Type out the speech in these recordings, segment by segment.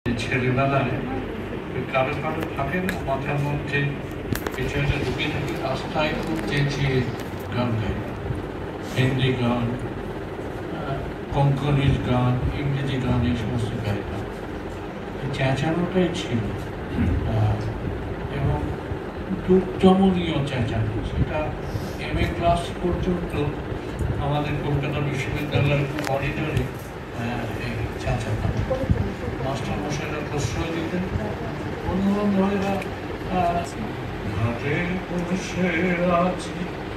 ছেলেবেলায় কারো কারো থাকে না মাথার মধ্যে বিষয়টা ঢুকে থাকে, রাস্তায় খুব চেঁচিয়ে গান গায়, হিন্দি গান, কোঙ্কনির গান, ইংরেজি গান, এই সমস্ত গায় না, চেঁচানোটাই ছিল এবং দুর্দমনীয় চেঁচানো। সেটা MA ক্লাস পর্যন্ত আমাদের কলকাতা বিশ্ববিদ্যালয়ের করিডোরে চেঁচানো। মাস্টারমশাইরা প্রশ্রয় দিতেন, বন্ধুবান্ধবেরা ঘাটে বসে আছি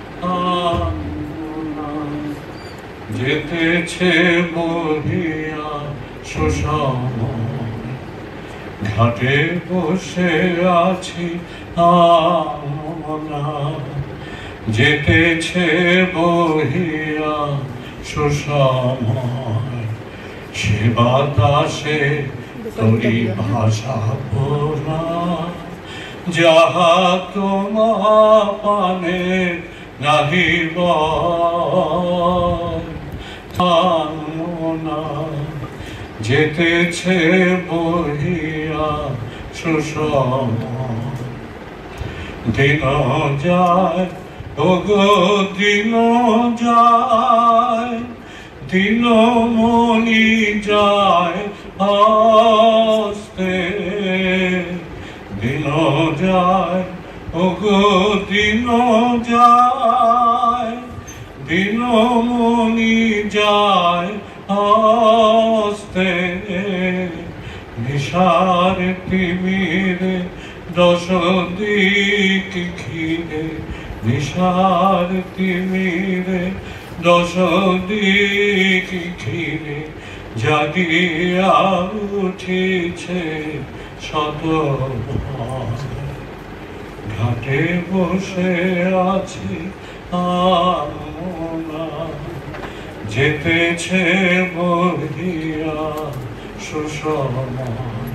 যেতেছে বহিয়া সুসময়, ঘাটে বসে আছি আমরা যেতেছে বহিয়া সুসময়, সে বাতাসে তোরি ভাষা পোড়া যাহা তোমা পানে নাহিব না, যেতেছে বহিয়া সুসময়। দিন যায় ওগো দিন যায়, দিনমণি যায় আস্তে, দিন যায় ওগো দিন যায়, দিনমণি যায় আস্তে, নিশার তিমিরে দশ দিক ঘিরে, নিশার তিমিরে দশ দিক ঘিরে জাগিয়া উঠিছে শত, ঘাটে বসে আছি আমরা যেতেছে বহিয়া সুসময়।